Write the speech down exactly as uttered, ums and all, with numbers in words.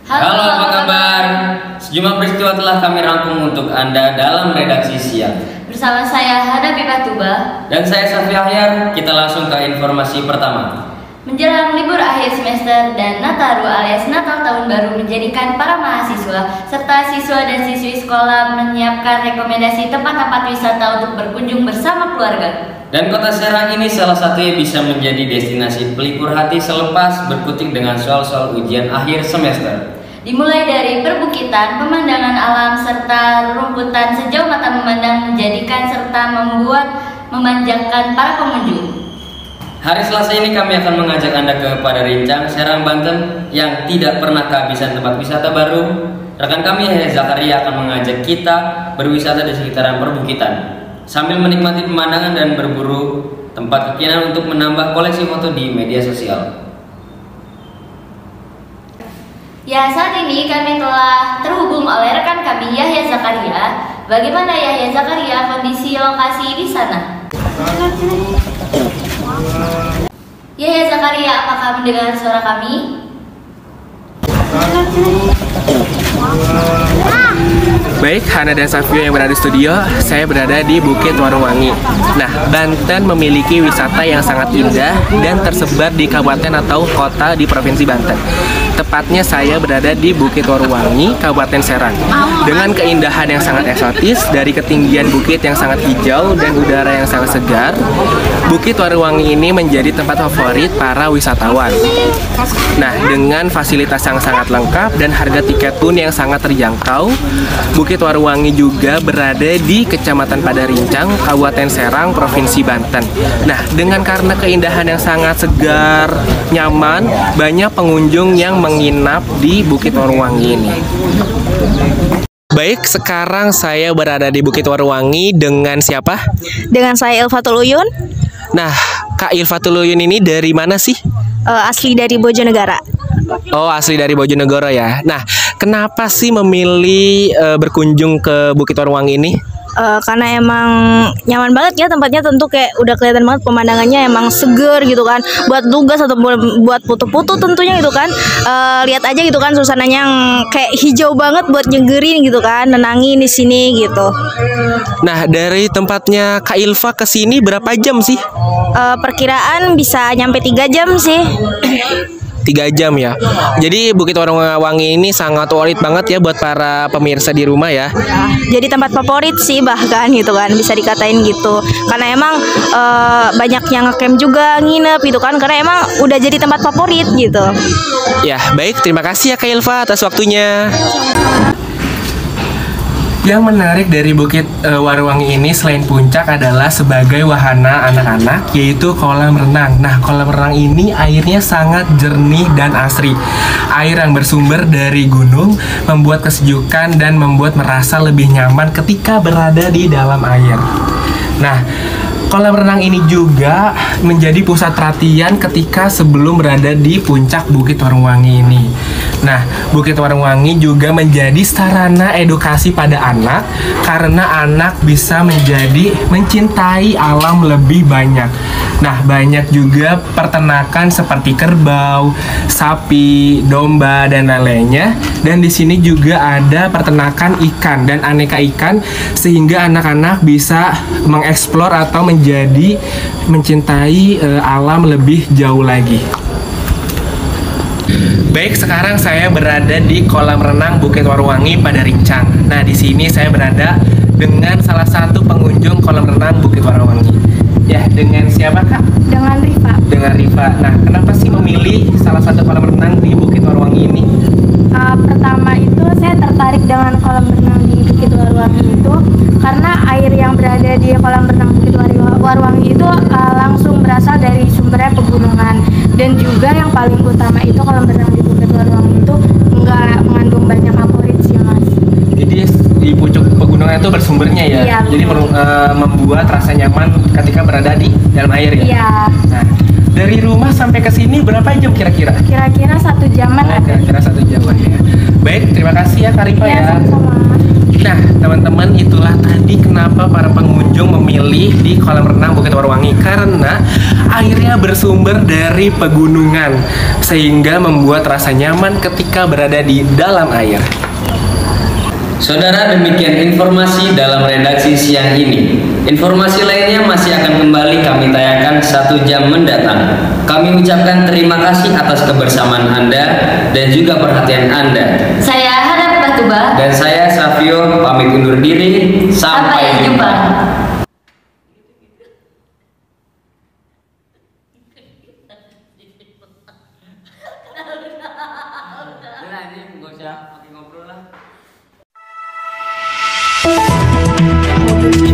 Halo, apa kabar? Sejumlah peristiwa telah kami rangkum untuk Anda dalam redaksi siang. Bersama saya Hana Bipatuba dan saya Safi Ahyar. Kita langsung ke informasi pertama. Menjelang libur akhir semester dan Nataru alias Natal Tahun Baru menjadikan para mahasiswa serta siswa dan siswi sekolah menyiapkan rekomendasi tempat-tempat wisata untuk berkunjung bersama keluarga. Dan kota Serang ini salah satunya bisa menjadi destinasi pelipur hati selepas berkutik dengan soal-soal ujian akhir semester. Dimulai dari perbukitan, pemandangan alam, serta rumputan sejauh mata memandang menjadikan serta membuat memanjakan para pengunjung. Hari Selasa ini kami akan mengajak Anda ke Padarincang, Serang, Banten yang tidak pernah kehabisan tempat wisata baru. Rekan kami Yahya Zakaria akan mengajak kita berwisata di sekitaran perbukitan sambil menikmati pemandangan dan berburu tempat kekinian untuk menambah koleksi foto di media sosial. Ya, saat ini kami telah terhubung oleh rekan kami Yahya Zakaria. Bagaimana Yahya Zakaria kondisi lokasi di sana? Yahya Zakaria, apakah mendengar suara kami? Baik, Hana dan Safio yang berada di studio, saya berada di Bukit Warungwangi. Nah, Banten memiliki wisata yang sangat indah dan tersebar di kabupaten atau kota di Provinsi Banten. Tepatnya saya berada di Bukit Warungwangi, Kabupaten Serang. Dengan keindahan yang sangat eksotis, dari ketinggian bukit yang sangat hijau dan udara yang sangat segar, Bukit Warungwangi ini menjadi tempat favorit para wisatawan. Nah, dengan fasilitas yang sangat lengkap dan harga tiket pun yang sangat terjangkau, Bukit Warungwangi juga berada di Kecamatan Padarincang, Kabupaten Serang, Provinsi Banten. Nah, dengan karena keindahan yang sangat segar, nyaman, banyak pengunjung yang menginap di Bukit Warungwangi ini. Baik, sekarang saya berada di Bukit Warungwangi dengan siapa? Dengan saya Ilfatul Uyun. Nah, Kak Ilfatul Uyun ini dari mana sih? Uh, asli dari Bojonegara. Oh, asli dari Bojonegoro ya. Nah, kenapa sih memilih uh, berkunjung ke Bukit Warungwangi ini? Uh, karena emang nyaman banget ya tempatnya, tentu kayak udah kelihatan banget pemandangannya emang seger gitu kan, buat tugas atau buat foto-foto tentunya gitu kan. Uh, lihat aja gitu kan suasananya yang kayak hijau banget buat nyegerin gitu kan, nenangin di sini gitu. Nah, dari tempatnya Kak Ilfa ke sini berapa jam sih? Uh, perkiraan bisa nyampe tiga jam sih. Tiga jam ya. Jadi Bukit Warungwangi ini sangat worth it banget ya buat para pemirsa di rumah ya. Jadi tempat favorit sih bahkan gitu kan, bisa dikatain gitu. Karena emang e, banyak yang ngecamp juga, nginep gitu kan, karena emang udah jadi tempat favorit gitu. Ya, baik, terima kasih ya Kak Ilfa atas waktunya. Yang menarik dari Bukit e, Warungwangi ini selain puncak adalah sebagai wahana anak-anak, yaitu kolam renang. Nah, kolam renang ini airnya sangat jernih dan asri. Air yang bersumber dari gunung membuat kesejukan dan membuat merasa lebih nyaman ketika berada di dalam air. Nah, kolam renang ini juga menjadi pusat perhatian ketika sebelum berada di puncak Bukit Warungwangi ini. Nah, Bukit Warungwangi juga menjadi sarana edukasi pada anak karena anak bisa menjadi mencintai alam lebih banyak. Nah, banyak juga peternakan seperti kerbau, sapi, domba dan lain-lainnya. Dan di sini juga ada peternakan ikan dan aneka ikan sehingga anak-anak bisa mengeksplor atau menjadi mencintai e, alam lebih jauh lagi. Baik, sekarang saya berada di kolam renang Bukit Warungwangi Padarincang. Nah, di sini saya berada dengan salah satu pengunjung kolam renang Bukit Warungwangi. Ya, dengan siapa Kak? Dengan Rifa. Dengan Rifa. Nah, kenapa sih memilih salah satu kolam renang di Bukit Warungwangi ini? Uh, pertama itu saya tertarik dengan kolam renang di Bukit Warungwangi itu karena air yang berada di kolam renang Bukit Warungwangi itu uh, langsung berasal dari sumbernya pegunungan, dan juga yang paling utama itu kolam renang di Bukit Warungwangi itu nggak mengandung banyak favorit sih mas. Jadi di pucuk pegunungan itu bersumbernya ya, iya, jadi uh, membuat rasa nyaman ketika berada di dalam air ya. Iya. Nah, dari rumah sampai ke sini berapa jam kira-kira? Kira-kira satu jaman oh, ada. Kira-kira satu jaman ya. Baik, terima kasih ya Kak Rifa ya. Iya, sama-sama. Nah, teman-teman, itulah tadi kenapa para pengunjung memilih di kolam renang Bukit Warwangi, karena airnya bersumber dari pegunungan sehingga membuat rasa nyaman ketika berada di dalam air. Saudara, demikian informasi dalam redaksi siang ini. Informasi lainnya masih akan kembali kami tayangkan satu jam mendatang. Kami ucapkan terima kasih atas kebersamaan Anda dan juga perhatian Anda. Saya Hana Batuba. Dan saya Savio pamit undur diri. Sampai, Sampai jumpa. Udah, ini nggak usah pakai ngobrol lah.